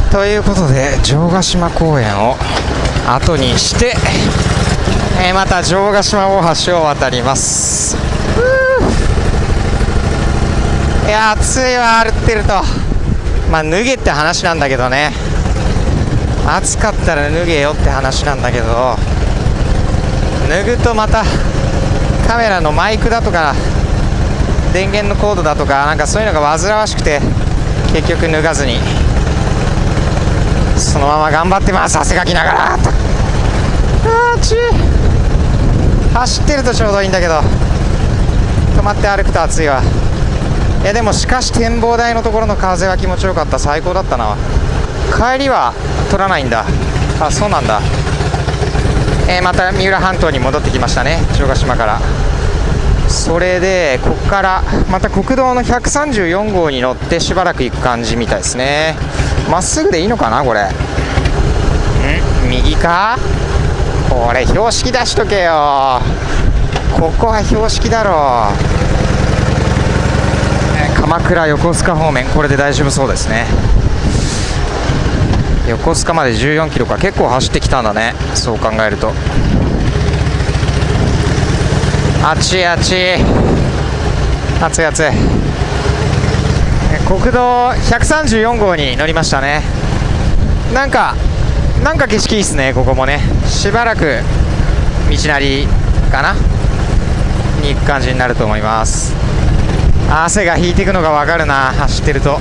ということで城ヶ島公園を後にして、また城ヶ島大橋を渡ります。いや暑いわ、歩ってると。まあ脱げって話なんだけどね、暑かったら脱げよって話なんだけど、脱ぐとまたカメラのマイクだとか電源のコードだとか、なんかそういうのが煩わしくて結局脱がずにそのまま頑張ってます。汗かきながら。あーち走ってるとちょうどいいんだけど、止まって歩くと暑いわ。いやでもしかし展望台のところの風は気持ちよかった。最高だったな。帰りは取らないんだ。あ、そうなんだ。また三浦半島に戻ってきましたね、城ヶ島から。それでここからまた国道の134号に乗ってしばらく行く感じみたいですね。まっすぐでいいのかなこれ。右か。これ標識出しとけよ。ここは標識だろう。鎌倉横須賀方面、これで大丈夫そうですね。横須賀まで14キロか。結構走ってきたんだね、そう考えると。あちあち暑い暑い。国道134号に乗りましたね。なんか景色いいっすね。ここもね、しばらく道なりかなに行く感じになると思います。汗が引いていくのが分かるな、走ってると。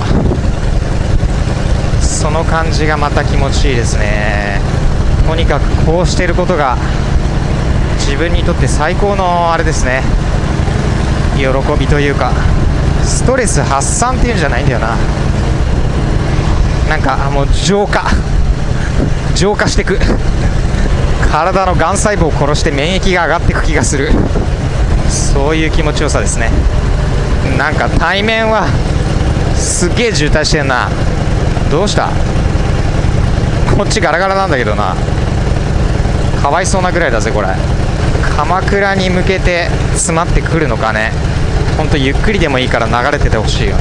その感じがまた気持ちいいですね。とにかくこうしていることが自分にとって最高のあれですね、喜びというか。ストレス発散っていうんじゃないんだよな。なんかもう浄化していく体のがん細胞を殺して免疫が上がっていく気がする。そういう気持ちよさですね。なんか対面はすっげえ渋滞してんな。どうした。こっちガラガラなんだけどな。かわいそうなぐらいだぜこれ。鎌倉に向けて詰まってくるのかね。ほんとゆっくりでもいいから流れててほしいよね。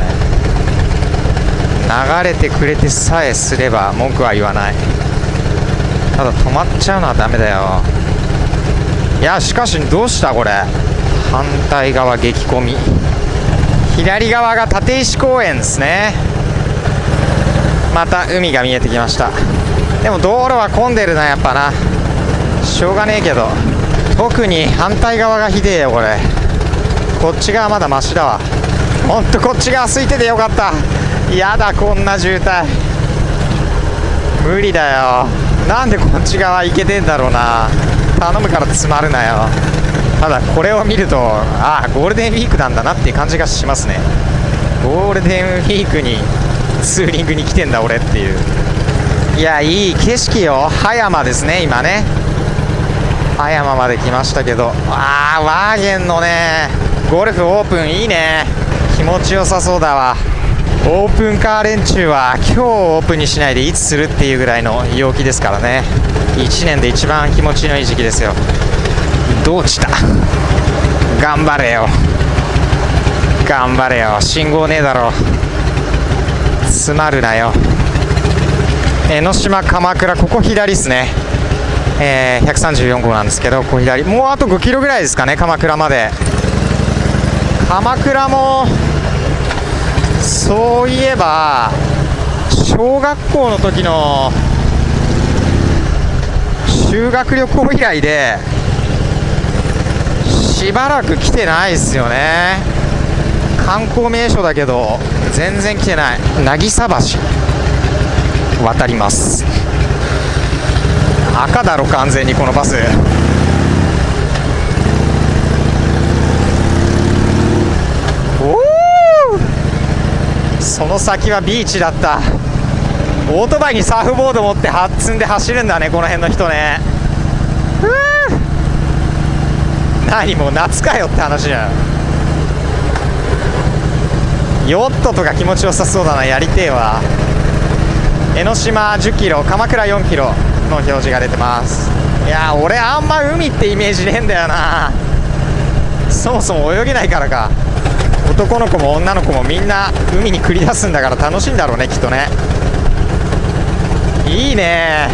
流れてくれてさえすれば文句は言わない。ただ止まっちゃうのはダメだよ。いやしかしどうしたこれ。反対側激混み。左側が立石公園ですね。また海が見えてきました。でも道路は混んでるなやっぱな。しょうがねえけど、特に反対側がひでえよこれ。こっち側まだマシだわ。ほんとこっち側空いててよかった。やだこんな渋滞無理だよ。なんでこっち側行けてんだろうな。頼むから詰まるなよ。ただこれを見るとゴールデンウィークなんだなっていう感じがしますね。ゴールデンウィークにツーリングに来てんだ俺っていう。いやいい景色よ。葉山ですね今ね。葉山まで来ましたけど、ワーゲンのねゴルフオープンいいね。気持ちよさそうだわ。オープンカー連中は今日オープンにしないでいつするっていうぐらいの陽気ですからね。1年で一番気持ちのいい時期ですよ。どうした頑張れよ頑張れよ。信号ねえだろ。詰まるなよ。江ノ島鎌倉、ここ左っすね。134号なんですけど、ここ左。もうあと5キロぐらいですかね鎌倉まで。鎌倉もそういえば小学校の時の修学旅行以来でしばらく来てないですよね。観光名所だけど全然来てない。渚橋渡ります。赤だろ完全にこのバス。その先はビーチだった。オートバイにサーフボード持って積んで走るんだねこの辺の人ね。何もう夏かよって話じゃん。ヨットとか気持ちよさそうだな。やりてえわ。江ノ島10キロ鎌倉4キロの表示が出てます。いや俺あんま海ってイメージねえんだよな。そもそも泳げないからか。男の子も女の子もみんな海に繰り出すんだから楽しいんだろうねきっとね。 いね。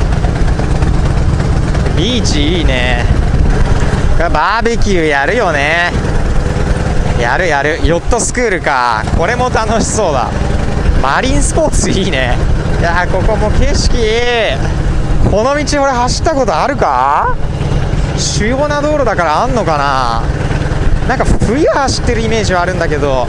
ビーチいいね。バーベキューやるよね。やるやる。ヨットスクールか。これも楽しそうだ。マリンスポーツいいね。いやここも景色いい。この道俺走ったことあるか。主要な道路だからあんのかな。なんか冬走ってるイメージはあるんだけど、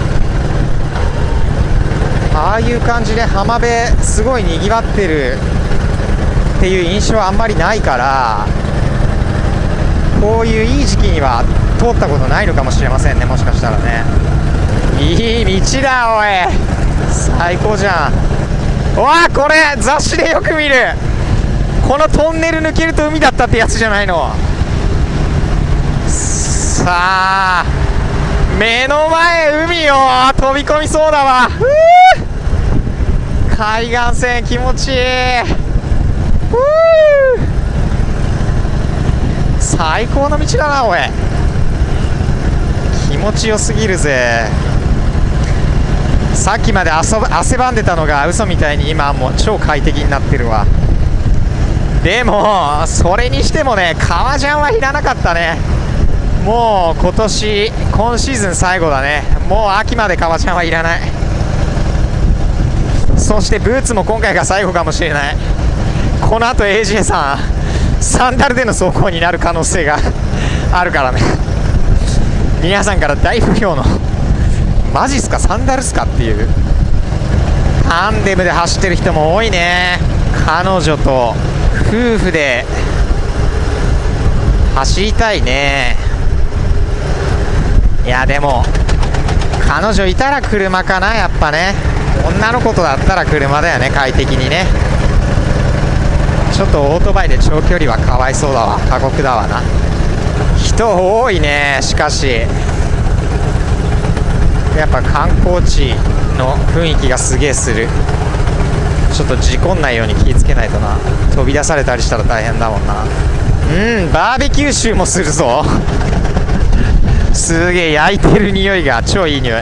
ああいう感じで浜辺すごいにぎわってるっていう印象はあんまりないから、こういういい時期には通ったことないのかもしれませんね。もしかしたらね。いい道だおい。最高じゃん。わあこれ雑誌でよく見る。このトンネル抜けると海だったってやつじゃないの。さあ目の前海よ。飛び込みそうだわ。海岸線気持ちいい。最高の道だなおい。気持ちよすぎるぜ。さっきまで汗ばんでたのが嘘みたいに今はもう超快適になってるわ。でもそれにしてもね、革ジャンはいらなかったね。もう今シーズン最後だね。もう秋まで革ジャンはいらない。そしてブーツも今回が最後かもしれない。この後 AJ さんサンダルでの走行になる可能性があるからね。皆さんから大不評のマジっすかサンダルっすかっていう。タンデムで走ってる人も多いね。彼女と夫婦で走りたいね。いやでも彼女いたら車かなやっぱね。女の子とだったら車だよね、快適にね。ちょっとオートバイで長距離はかわいそうだわ。過酷だわな。人多いね。しかしやっぱ観光地の雰囲気がすげえする。ちょっと事故んないように気をつけないとな。飛び出されたりしたら大変だもんな。バーベキュー臭もするぞ。すげえ焼いてる匂いが超いい匂い。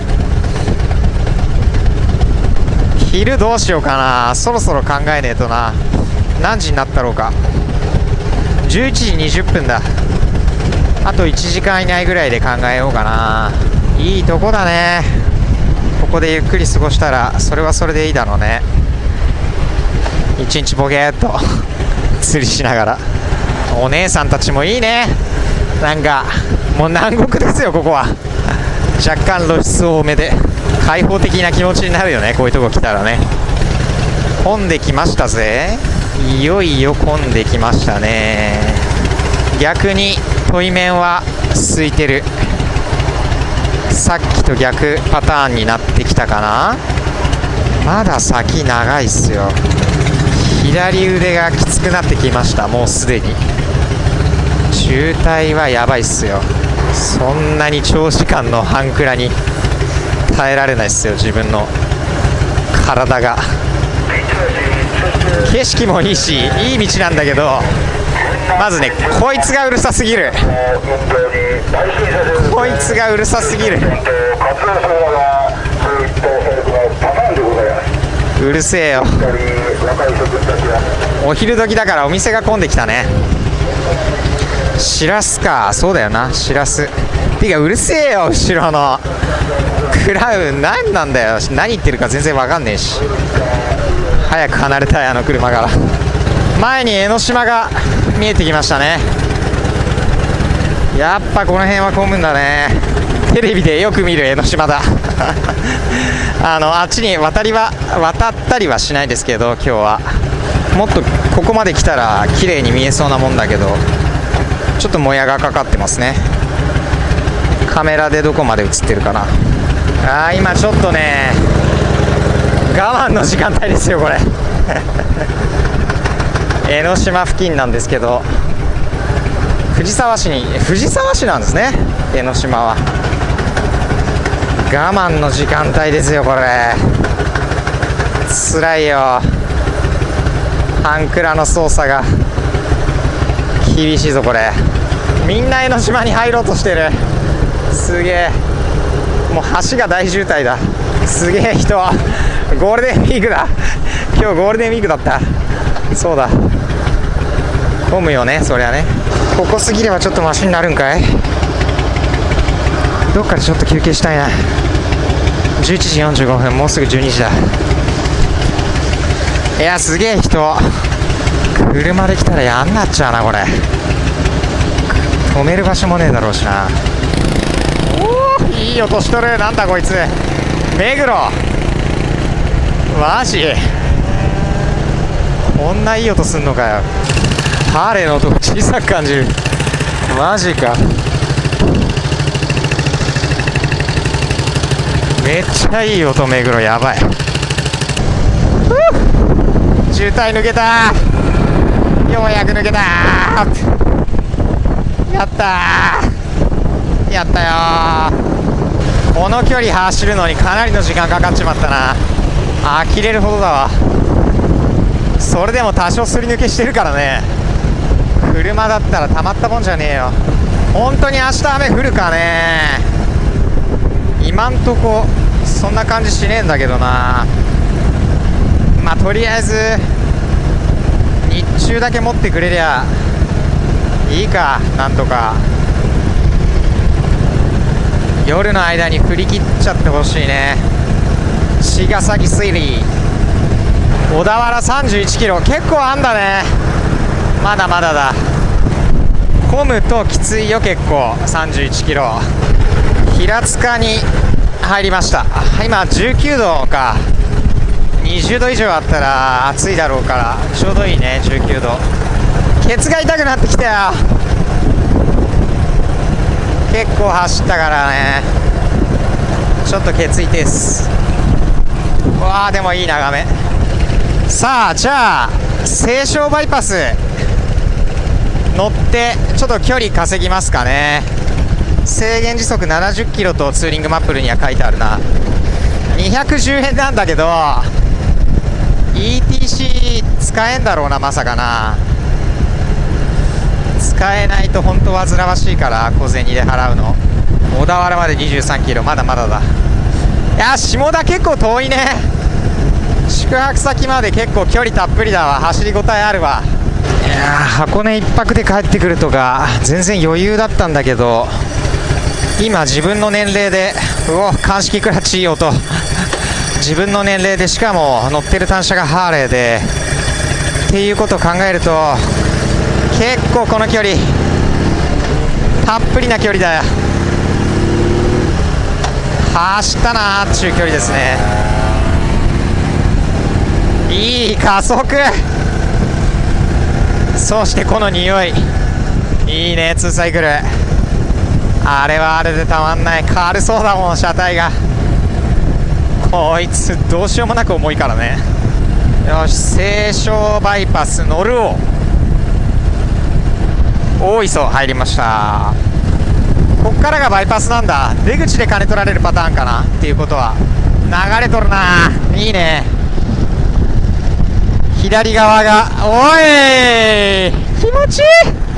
昼どうしようかな。そろそろ考えねえとな。何時になったろうか。11時20分だ。あと1時間以内ぐらいで考えようかな。いいとこだね。ここでゆっくり過ごしたらそれはそれでいいだろうね。一日ボケーっと釣りしながら。お姉さんたちもいいね。なんかもう南国ですよここは。若干露出多めで開放的な気持ちになるよね、こういうとこ来たらね。混んできましたぜ。いよいよ混んできましたね。逆に対面は空いてる。さっきと逆パターンになってきたかな。まだ先長いっすよ。左腕がきつくなってきました。もうすでに渋滞はやばいっすよ。そんなに長時間の半クラに耐えられないっすよ、自分の体が。景色もいいしいい道なんだけど、まずねこいつがうるさすぎる。こいつがうるさすぎる。うるせえよ。お昼時だからお店が混んできたね。しらすか。そうだよな、しらす。てかうるせえよ後ろのクラウン。何なんだよ。何言ってるか全然わかんねえし。早く離れたい、あの車から。前に江ノ島が見えてきましたね。やっぱこの辺は混むんだね。テレビでよく見る江ノ島だ。あっちに渡ったりはしないですけど、今日はもっとここまで来たら綺麗に見えそうなもんだけど、ちょっともやがかかってますね。カメラでどこまで映ってるかな。今ちょっとね我慢の時間帯ですよこれ。江ノ島付近なんですけど、藤沢市なんですね、江ノ島は。我慢の時間帯ですよこれ。辛いよ。半クラの操作が厳しいぞこれ。みんな江ノ島に入ろうとしてる。すげえ。もう橋が大渋滞だ。すげえ人。ゴールデンウィークだ。 今日ゴールデンウィークだった。そうだ、混むよね、そりゃね。ここ過ぎればちょっとマシになるんかい。どっかでちょっと休憩したいな。11時45分、もうすぐ12時だ。いや、すげえ人。車で来たら嫌になっちゃうな、これ。止める場所もねえだろうしな。おお、いい音しとる。なんだこいつ、目黒。マジこんないい音すんのかよ。ハーレーの音が小さく感じる。マジか。めっちゃいい音、目黒。やばい。渋滞抜けた。ようやく抜けた。やったー、やったよー。この距離走るのにかなりの時間かかっちまったな。呆れるほどだわ。それでも多少すり抜けしてるからね。車だったらたまったもんじゃねえよ。本当に明日雨降るかね。今んとこそんな感じしねえんだけどな。まあとりあえず日中だけ持ってくれりゃいいか。なんとか夜の間に振り切っちゃってほしいね。茅ヶ崎シティ、小田原31キロ、結構あんだね。まだまだだ。混むときついよ結構。31キロ、平塚に入りました。今19度か。20度以上あったら暑いだろうからちょうどいいね。19度。ケツが痛くなってきたよ。結構走ったからね。ちょっとケツ痛いっす。わあ、でもいい眺め。さあ、じゃあ西湘バイパス乗ってちょっと距離稼ぎますかね。制限時速70キロとツーリングマップルには書いてあるな。210円なんだけど ETC 使えんだろうな、まさかな。使えないと本当煩わしいから小銭で払うの。小田原まで23キロ、まだまだだ。いや、下田結構遠いね。宿泊先まで結構距離たっぷりだわ。走りごたえあるわ。いやー、箱根1泊で帰ってくるとか全然余裕だったんだけど、今自分の年齢で、鑑識クラッチいい音。自分の年齢で、しかも乗ってる単車がハーレーでっていうことを考えると、結構この距離たっぷりな距離だよ。走ったなーっちゅう距離ですね。いい加速。そしてこの匂いいいね。2サイクル、あれはあれでたまんない。軽そうだもん、車体が。こいつどうしようもなく重いからね。よし、西湘バイパス乗るを大磯入りました。こっからがバイパスなんだ。出口で金取られるパターンかなっていうことは。流れとるな。いいね。左側が、おい気持ちいい。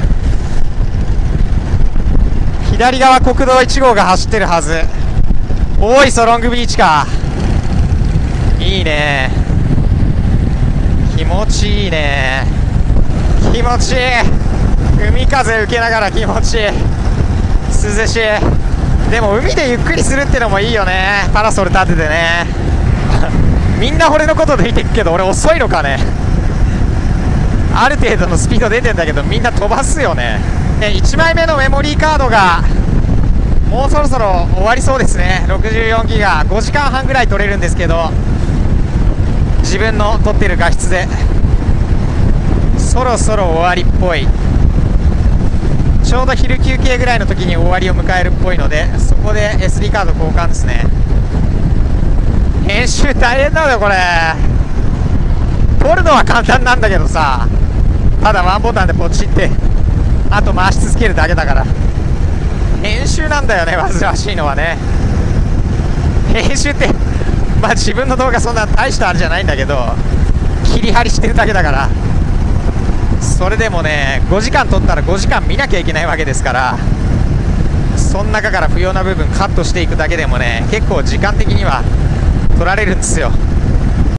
左側国道1号が走ってるはず。大磯ロングビーチか。いいね。気持ちいいね。気持ちいい。海風受けながら気持ちいい。涼しい。でも海でゆっくりするってのもいいよね。パラソル立ててね。みんな俺のことで見てくけど俺遅いのかね。ある程度のスピード出てんだけどみんな飛ばすよね。1枚目のメモリーカードがもうそろそろ終わりそうですね。64ギガ、5時間半ぐらい取れるんですけど、自分の取ってる画質でそろそろ終わりっぽい。ちょうど昼休憩ぐらいの時に終わりを迎えるっぽいので、そこで SD カード交換ですね。編集大変だよこれ。撮るのは簡単なんだけどさ、ただワンボタンでポチってあと回し続けるだけだから、編集なんだよね、煩わしいのはね。編集ってまあ自分の動画そんな大したあれじゃないんだけど、切り張りしてるだけだから。それでもね、5時間撮ったら5時間見なきゃいけないわけですから、その中から不要な部分カットしていくだけでもね、結構時間的には取られるんですよ。